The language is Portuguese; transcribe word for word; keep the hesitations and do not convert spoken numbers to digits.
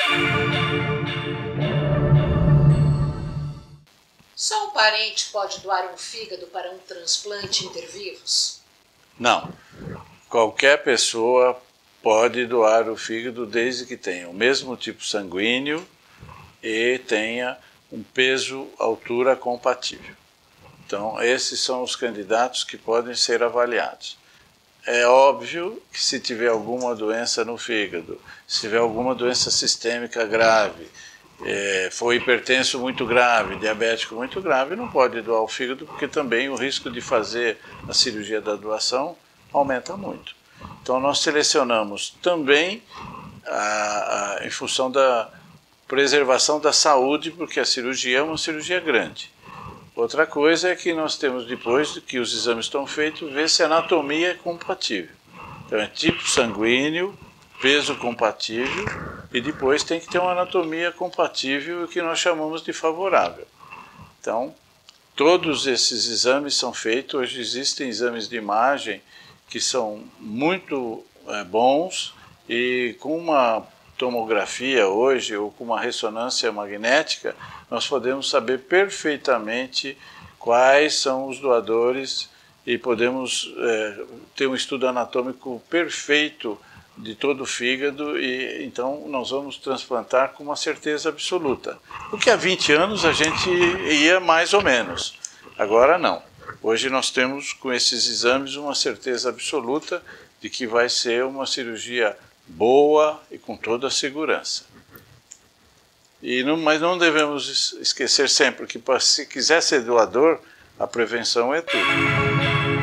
Só um parente pode doar um fígado para um transplante intervivos? Não. Qualquer pessoa pode doar o fígado desde que tenha o mesmo tipo sanguíneo e tenha um peso, altura compatível. Então, esses são os candidatos que podem ser avaliados. É óbvio que se tiver alguma doença no fígado, se tiver alguma doença sistêmica grave, é, for hipertenso muito grave, diabético muito grave, não pode doar o fígado, porque também o risco de fazer a cirurgia da doação aumenta muito. Então nós selecionamos também a, a, em função da preservação da saúde, porque a cirurgia é uma cirurgia grande. Outra coisa é que nós temos, depois que os exames estão feitos, ver se a anatomia é compatível. Então é tipo sanguíneo, peso compatível, e depois tem que ter uma anatomia compatível, que nós chamamos de favorável. Então, todos esses exames são feitos. Hoje existem exames de imagem que são muito é, bons, e com uma tomografia hoje, ou com uma ressonância magnética, nós podemos saber perfeitamente quais são os doadores e podemos é, ter um estudo anatômico perfeito de todo o fígado, e então nós vamos transplantar com uma certeza absoluta. Porque há vinte anos a gente ia mais ou menos, agora não. Hoje nós temos com esses exames uma certeza absoluta de que vai ser uma cirurgia boa e com toda a segurança. E não, mas não devemos esquecer sempre que, se quiser ser doador, a prevenção é tudo.